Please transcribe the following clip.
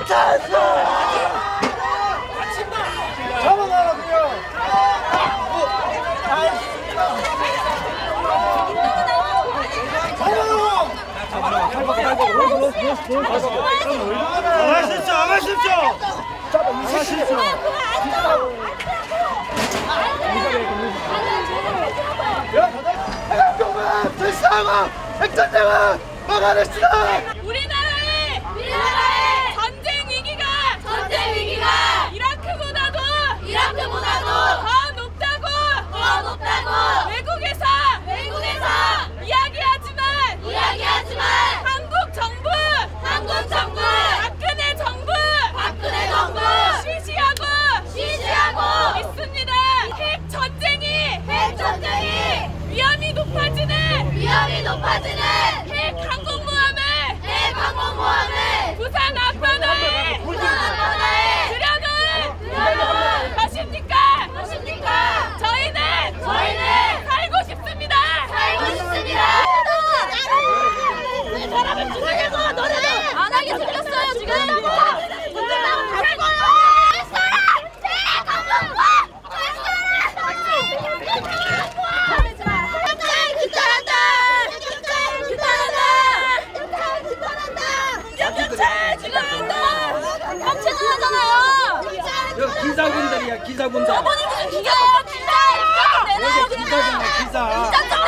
찬스! 잡아놔라 그냥! 아마십시오! 대한민국은 불쌍한 핵전쟁을 막아냅시다! 우리나라의 전쟁 위기가 이라크보다도 더 높다고 외국에서 이야기하지만 한국 정부 박근혜 정부 쉬쉬하고 있습니다. 핵 전쟁이 위험이 높아지는 핵 항공모함을 부산 앞바다에 들여놓은 것입니까? 저희는 살고 싶습니다. 왜 사람을 죽이려고 너네들 안 하게 생겼어요 지금. 갈 거예요. 기자분들이야 기자분들. 어머니 무슨 기자예요? 기자. 기자잖아 기자.